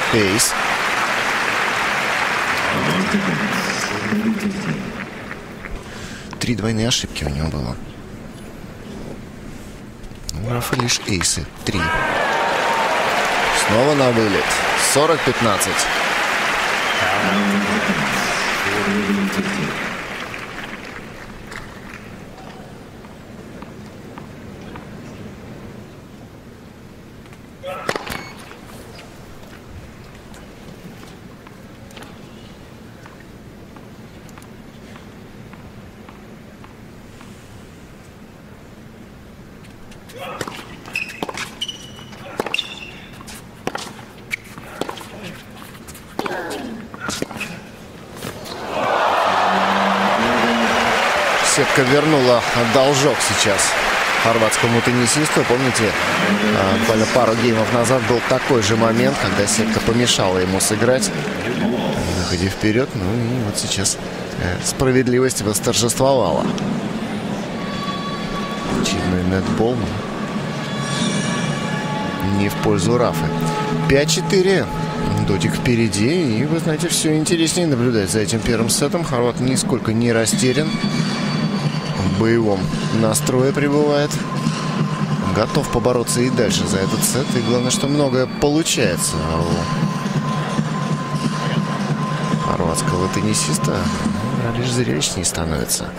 Эйс. Три двойные ошибки у него было. У Рафа лишь эйсы. 3. Снова на вылет. 40-15. Сетка вернула должок сейчас хорватскому теннисисту. Помните, буквально пару геймов назад был такой же момент, когда сетка помешала ему сыграть на выходе вперед. Ну и вот сейчас справедливость восторжествовала. Очевидный нетбол, но не в пользу Рафы. 5-4. Дотик впереди. И, вы знаете, все интереснее наблюдать за этим первым сетом. Хорват нисколько не растерян. В боевом настрое пребывает. Готов побороться и дальше за этот сет. И главное, что многое получается у хорватского теннисиста. Лишь зрелищнее становится.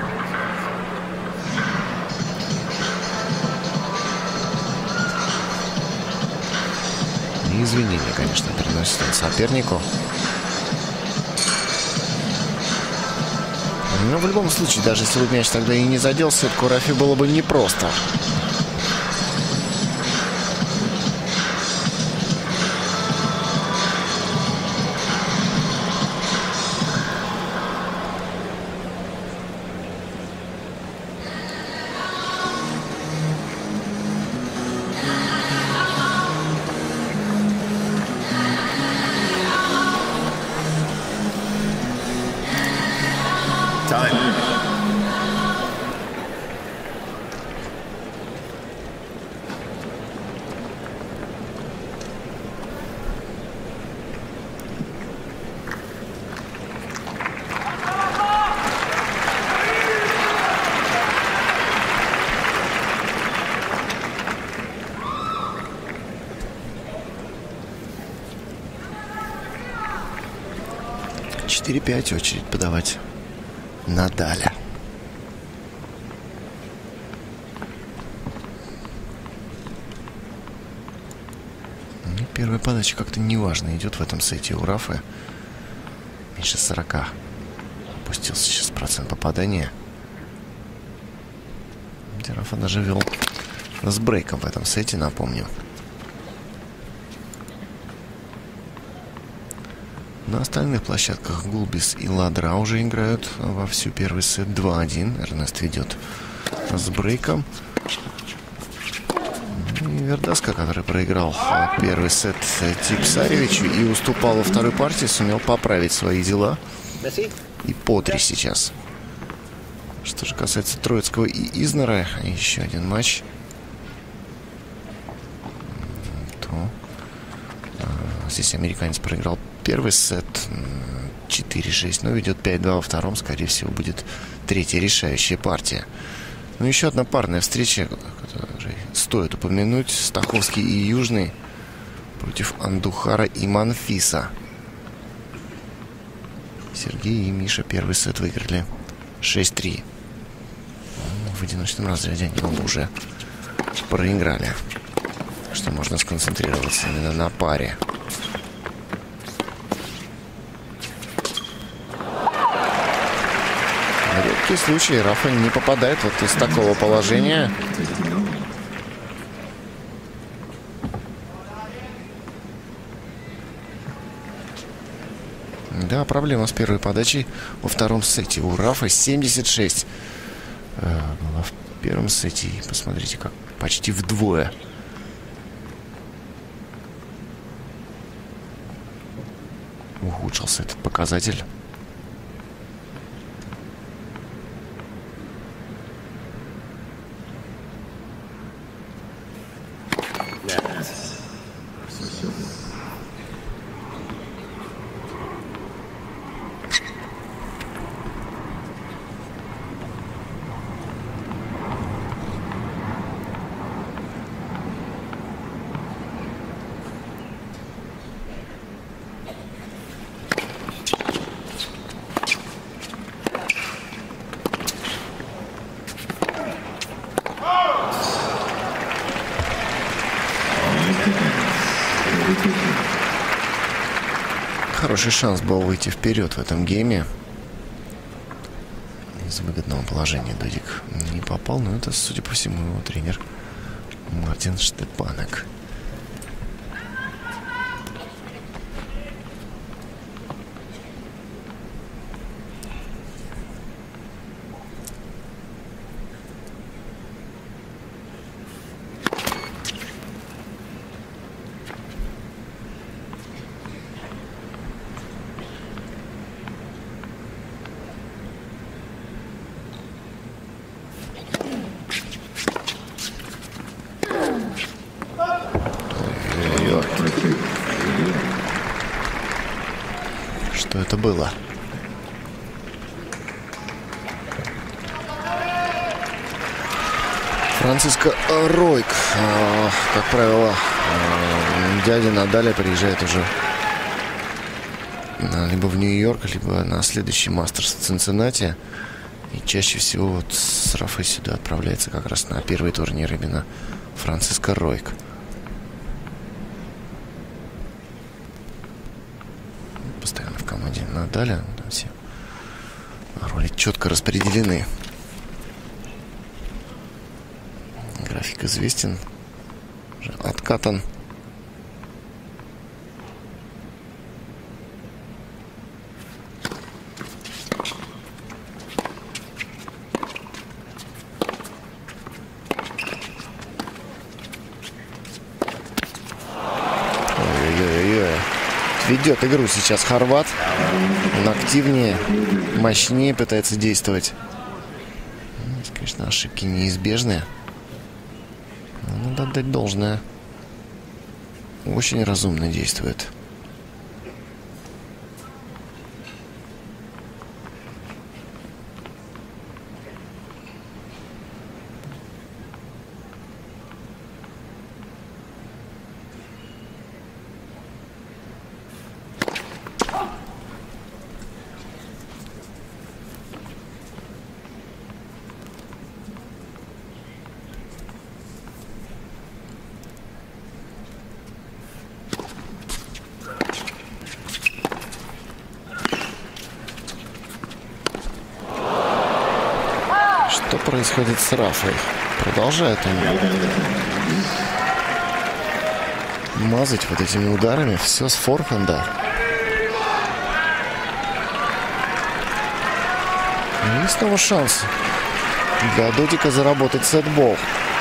И извинения, конечно, приносит он сопернику. Но в любом случае, даже если бы мяч тогда и не задел сетку, Рафе было бы непросто. Очередь подавать Надаля. Первая подача как-то неважно идет в этом сете у Рафы. Меньше 40. Опустился сейчас процент попадания. Рафа даже вел с брейком в этом сете, напомню. На остальных площадках Гулбис и Ладра уже играют вовсю первый сет 2-1. Эрнест ведет с брейком. И Вердаска, который проиграл первый сет Типсаревичу и уступал во второй партии, сумел поправить свои дела. И по 3 сейчас. Что же касается Троицкого и Изнера, еще один матч, то здесь американец проиграл первый сет 4-6, но ведет 5-2 во втором. Скорее всего, будет третья решающая партия. Ну, еще одна парная встреча, которую стоит упомянуть. Стаховский и Южный против Андухара и Манфиса. Сергей и Миша первый сет выиграли 6-3. В одиночном разряде они оба уже проиграли. Что можно сконцентрироваться именно на паре. Редкий случай. Рафа не попадает вот из такого положения. Да, проблема с первой подачей во втором сете. У Рафа 76 была в первом сете. И посмотрите, как почти вдвое ухудшился этот показатель. хороший шанс был выйти вперед в этом гейме. Из выгодного положения Додик не попал, но это, судя по всему, его тренер Мартин Штепанек. Что это было? Франциско Ройк. Как правило, дядя Надаля приезжает уже либо в Нью-Йорк, либо на следующий Мастерс в Цинциннати. И чаще всего вот с Рафой сюда отправляется как раз на первый турнир именно Франциско Ройк. Постоянно в команде Надаля. Там все роли четко распределены. График известен. Уже откатан. Ой-ой-ой-ой. Ведет игру сейчас хорват. Он активнее, мощнее пытается действовать. Здесь, конечно, ошибки неизбежные. Но надо отдать должное. Очень разумно действует. Что происходит с Рафой? Продолжает он мазать вот этими ударами. Все с форхенда. И снова шанс для Додика заработать сетбол.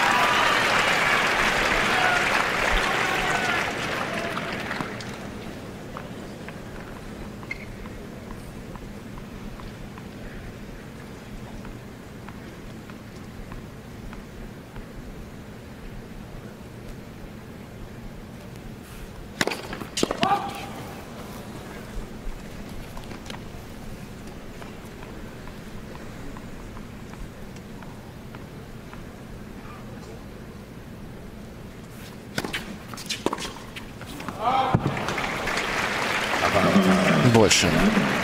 Больше.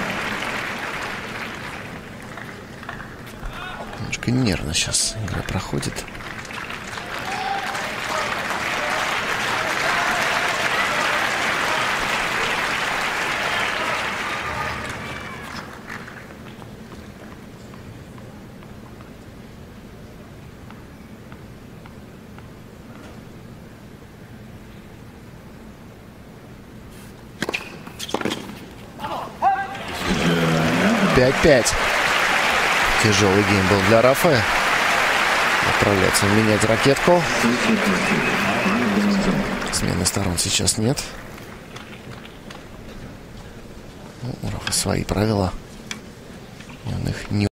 Немножко нервно сейчас игра проходит. Пять. Тяжелый гейм был для Рафа. Отправляется менять ракетку. Смены сторон сейчас нет. У Рафа свои правила. Он их не